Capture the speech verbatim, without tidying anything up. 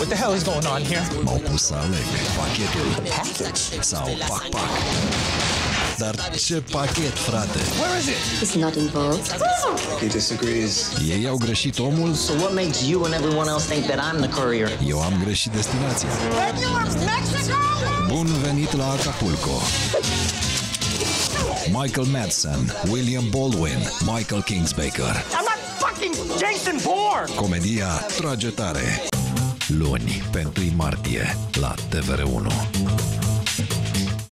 What the hell is going on here? M-au pus să aleg pachetul sau pac-pac. Dar ce pachet, frate? Where is it? It's not involved. He disagrees. Ei au greșit omul, So what makes you and everyone else think that I'm the courier? eu am greșit destinația. Mexico? Bun venit la Acapulco. Michael Madsen, William Baldwin, Michael Kingsbaker. I'm not fucking Jason Bourne! Comedia trage tare. Luni, pe întâi martie, la T V R unu.